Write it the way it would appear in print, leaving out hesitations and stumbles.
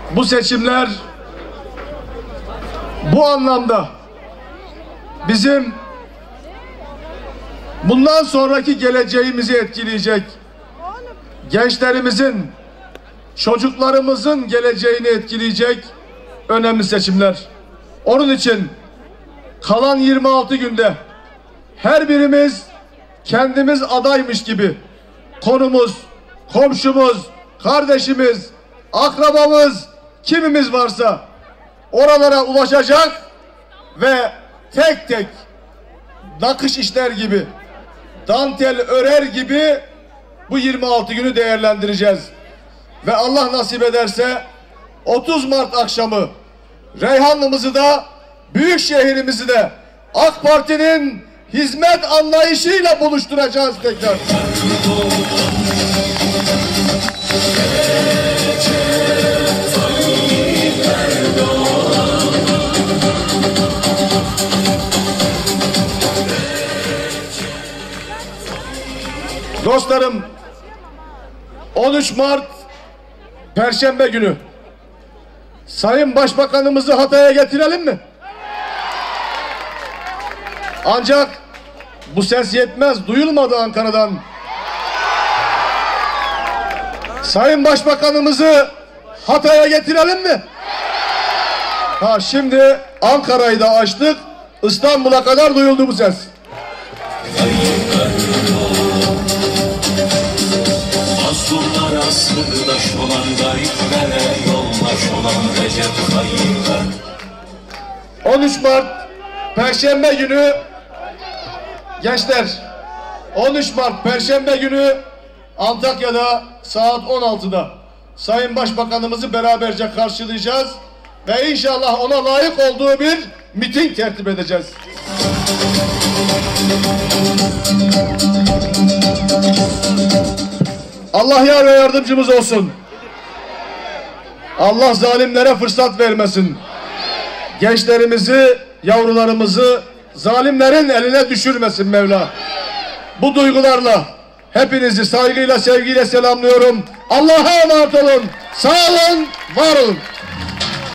Bu seçimler bu anlamda bizim bundan sonraki geleceğimizi etkileyecek, gençlerimizin, çocuklarımızın geleceğini etkileyecek önemli seçimler. Onun için kalan 26 günde her birimiz kendimiz adaymış gibi konumuz, komşumuz, kardeşimiz, akrabamız, kimimiz varsa oralara ulaşacak ve tek tek nakış işler gibi, dantel örer gibi bu 26 günü değerlendireceğiz. Ve Allah nasip ederse 30 Mart akşamı Reyhanlı'mızı da, büyük şehrimizi de AK Parti'nin hizmet anlayışıyla buluşturacağız tekrar. Dostlarım, 13 Mart Perşembe günü Sayın Başbakanımızı Hatay'a getirelim mi? Ancak bu ses yetmez, duyulmadı Ankara'dan. Sayın Başbakanımızı Hatay'a getirelim mi? Şimdi Ankara'yı da açtık, İstanbul'a kadar duyuldu bu ses. Mazlumlara sırdaş olan, gariplere yoldaş olan Recep Tayyip 13 Mart Perşembe günü gençler, 13 Mart Perşembe günü Antakya'da saat 16'da Sayın Başbakanımızı beraberce karşılayacağız ve inşallah ona layık olduğu bir miting tertip edeceğiz. Allah yar ve yardımcımız olsun. Allah zalimlere fırsat vermesin. Gençlerimizi, yavrularımızı zalimlerin eline düşürmesin Mevla. Bu duygularla hepinizi saygıyla, sevgiyle selamlıyorum. Allah'a emanet olun. Sağ olun, var olun.